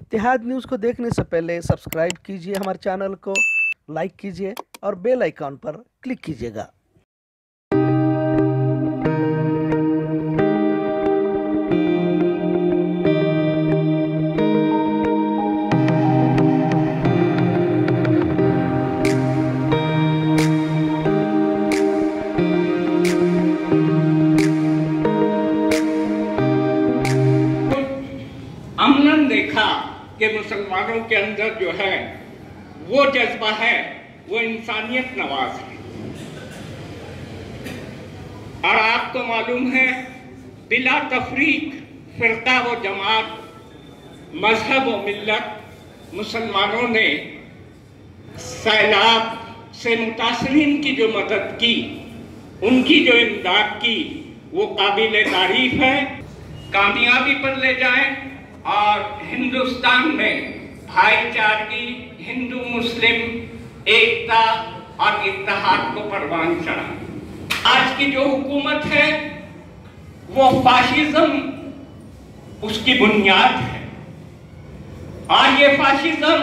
इत्तेहाद news को देखने से पहले सब्सक्राइब कीजिए हमारे चैनल को, लाइक कीजिए और बेल आइकॉन पर क्लिक कीजिएगा। अमलन देखा कि मुसलमानों के अंदर जो है वो जज्बा है, वो इंसानियत नवाज है। और आपको मालूम है, बिला तफरीक, फिरका व जमात, मजहब व मिल्लत मुसलमानों ने सैलाब से मुतासरीन की जो मदद की, उनकी जो इमदाद की, वो काबिल तारीफ है। कामयाबी पर ले जाएं और हिंदुस्तान में भाईचारगी, हिंदू मुस्लिम एकता और इत्तेहाद को परवान चढ़ा। आज की जो हुकूमत है वो फाशिज्म उसकी बुनियाद है, और ये फाशिज्म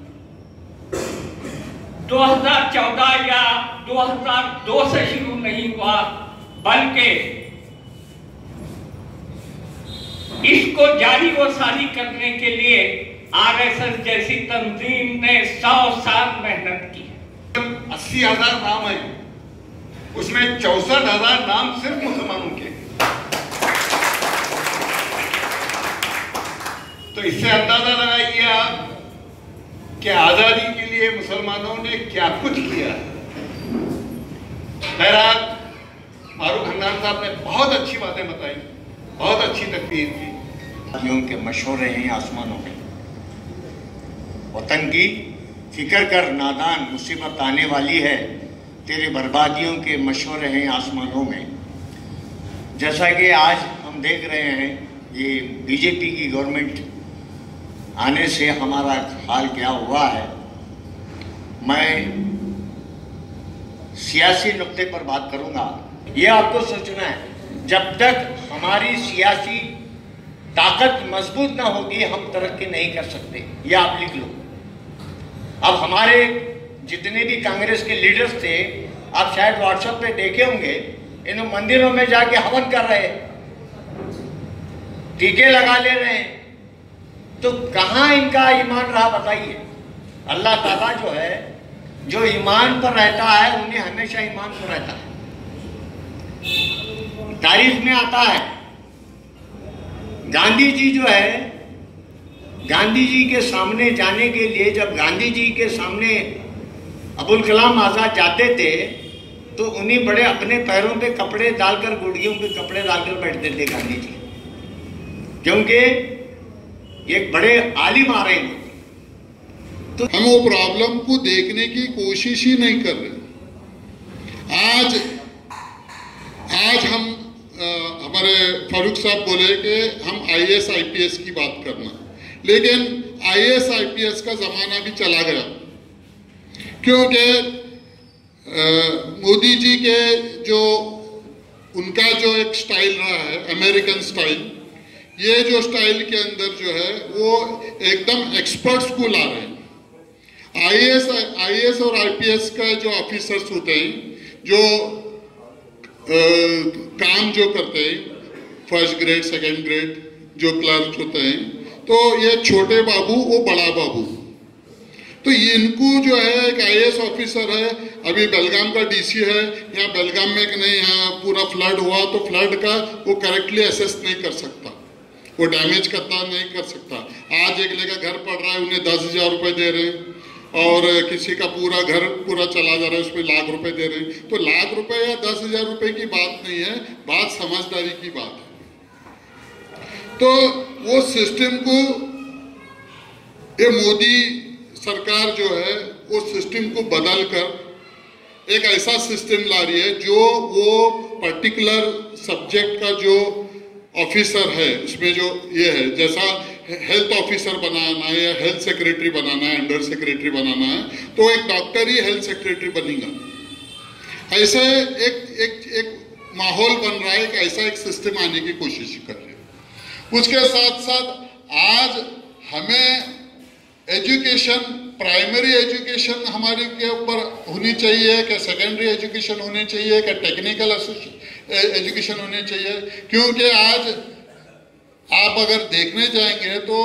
2014 या 2002 से शुरू नहीं हुआ, बल्कि इसको जारी व सारी करने के लिए आरएसएस जैसी तंजीम ने 100 साल मेहनत की। 80,000 नाम है, उसमें 64,000 नाम सिर्फ मुसलमानों के। तो इससे अंदाजा लगाइए आप कि आजादी के लिए मुसलमानों ने क्या कुछ किया। बहरहाल फारूक हन्नान साहब ने बहुत अच्छी बातें बताई, बहुत अच्छी तकरीर की। के मशवरे हैं आसमानों में, वतन की फिक्र कर नादान, मुसीबत आने वाली है, तेरे बर्बादियों के मशवरे हैं आसमानों में। जैसा कि आज हम देख रहे हैं, ये बीजेपी की गवर्नमेंट आने से हमारा हाल क्या हुआ है। मैं सियासी नुक्ते पर बात करूंगा। ये आपको सोचना है, जब तक हमारी सियासी ताकत मजबूत ना होगी हम तरक्की नहीं कर सकते। ये आप लिख लो। अब हमारे जितने भी कांग्रेस के लीडर्स थे, आप शायद व्हाट्सएप पे देखे होंगे, इन मंदिरों में जाके हवन कर रहे, टीके लगा ले रहे हैं। तो कहाँ इनका ईमान रहा बताइए। अल्लाह ताला जो है, जो ईमान पर रहता है उन्हें हमेशा ईमान पर रहता है। तारीख में आता है, गांधी जी जो है, गांधी जी के सामने जाने के लिए, जब गांधी जी के सामने अबुल कलाम आजाद जाते थे तो उन्हीं बड़े अपने पैरों पे कपड़े डालकर, गुड़ियों पे कपड़े डालकर बैठते थे गांधी जी, क्योंकि एक बड़े आलिम आ रहे हैं। तो हम वो प्रॉब्लम को देखने की कोशिश ही नहीं कर रहे। आज हम हमारे फारूक साहब बोले कि हम आईएएस आईपीएस की बात करना, लेकिन आईएएस आईपीएस का ज़माना भी चला गया, क्योंकि मोदी जी के जो उनका जो एक स्टाइल रहा है, अमेरिकन स्टाइल, ये जो स्टाइल के अंदर जो है वो एकदम एक्सपर्ट्स को ला रहे हैं। आईएएस और आईपीएस का जो ऑफिसर्स होते हैं, जो काम जो करते हैं, फर्स्ट ग्रेड सेकंड ग्रेड जो क्लर्क होते हैं, तो ये छोटे बाबू वो बड़ा बाबू। तो इनको जो है, एक आईएएस ऑफिसर है, अभी बेलगाम का डीसी है, यहाँ बेलगाम में कि नहीं, यहाँ पूरा फ्लड हुआ तो फ्लड का वो करेक्टली असेस नहीं कर सकता, वो डैमेज करता नहीं कर सकता। आज एक जगह घर पड़ रहा है, उन्हें 10,000 रुपये दे रहे हैं, और किसी का पूरा घर पूरा चला जा रहा है, उसमें लाख रुपए दे रहे हैं। तो लाख रुपए या 10,000 रुपए की बात नहीं है, बात समझदारी की बात है। तो वो सिस्टम को ये मोदी सरकार जो है, वो सिस्टम को बदल कर एक ऐसा सिस्टम ला रही है जो वो पर्टिकुलर सब्जेक्ट का जो ऑफिसर है, उसमें जो ये है, जैसा हेल्थ ऑफिसर बनाना है या हेल्थ सेक्रेटरी बनाना है, अंडर सेक्रेटरी बनाना है, तो एक डॉक्टर ही हेल्थ सेक्रेटरी बनेगा। ऐसे एक माहौल बन रहा है, ऐसा एक सिस्टम आने की कोशिश कर रहे हैं। उसके साथ साथ आज हमें एजुकेशन, प्राइमरी एजुकेशन हमारे के ऊपर होनी चाहिए, क्या सेकेंडरी एजुकेशन होनी चाहिए, क्या टेक्निकल एजुकेशन होनी चाहिए? क्योंकि आज आप अगर देखने जाएंगे तो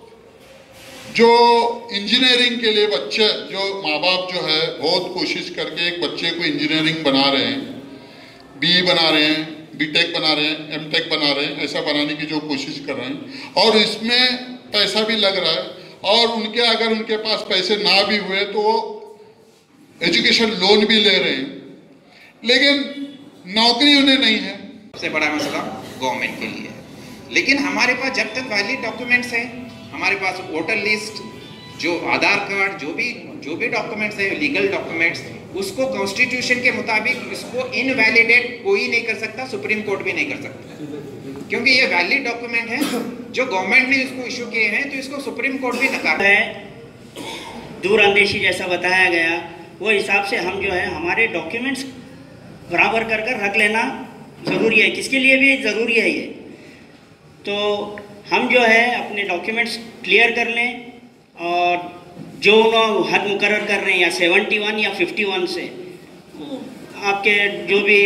जो इंजीनियरिंग के लिए बच्चे, जो माँ बाप जो है बहुत कोशिश करके एक बच्चे को इंजीनियरिंग बना रहे हैं, BE बना रहे हैं, BTech बना रहे हैं, MTech बना रहे हैं, ऐसा बनाने की जो कोशिश कर रहे हैं, और इसमें पैसा भी लग रहा है, और उनके अगर उनके पास पैसे ना भी हुए तो एजुकेशन लोन भी ले रहे हैं, लेकिन नौकरी उन्हें नहीं है। सबसे बड़ा मसला गवर्नमेंट के लिए, लेकिन हमारे पास जब तक वैलिड डॉक्यूमेंट्स हैं, हमारे पास वोटर लिस्ट, जो आधार कार्ड, जो भी डॉक्यूमेंट्स है, लीगल डॉक्यूमेंट्स, उसको कॉन्स्टिट्यूशन के मुताबिक इसको इनवैलिडेट कोई नहीं कर सकता, सुप्रीम कोर्ट भी नहीं कर सकता, क्योंकि ये वैलिड डॉक्यूमेंट है जो गवर्नमेंट ने इसको इशू किए हैं, तो इसको सुप्रीम कोर्ट भी नकार है। दूरअंदेशी जैसा बताया गया, वो हिसाब से हम जो है हमारे डॉक्यूमेंट्स बराबर कर रख लेना ज़रूरी है। किसके लिए भी ज़रूरी है ये, तो हम जो है अपने डॉक्यूमेंट्स क्लियर कर लें, और जो हद मुकर्रर कर रहे हैं या 71 या 51 से, आपके जो भी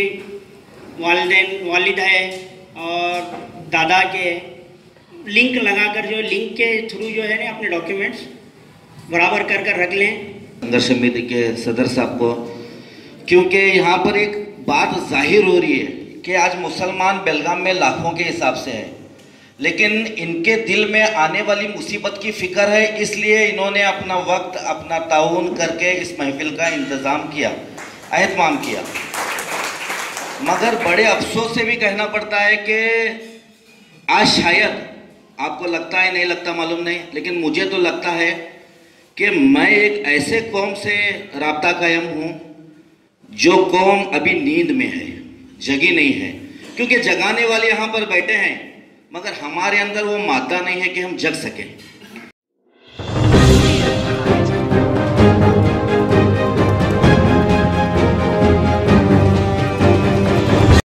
वालिद है और दादा के लिंक लगाकर, जो लिंक के थ्रू जो है ना अपने डॉक्यूमेंट्स बराबर कर रख लें। संघर्ष समिति के सदर साहब को, क्योंकि यहाँ पर एक बात जाहिर हो रही है कि आज मुसलमान बेलगाम में लाखों के हिसाब से है, लेकिन इनके दिल में आने वाली मुसीबत की फिक्र है, इसलिए इन्होंने अपना वक्त, अपना ताउन करके इस महफिल का इंतज़ाम किया, एहतमाम किया। मगर बड़े अफसोस से भी कहना पड़ता है कि आज शायद आपको लगता है, नहीं लगता मालूम नहीं, लेकिन मुझे तो लगता है कि मैं एक ऐसे कौम से राब्ता कायम हूँ जो कौम अभी नींद में है, जगी नहीं है, क्योंकि जगाने वाले यहाँ पर बैठे हैं, मगर हमारे अंदर वो मादा नहीं है कि हम जग सकें।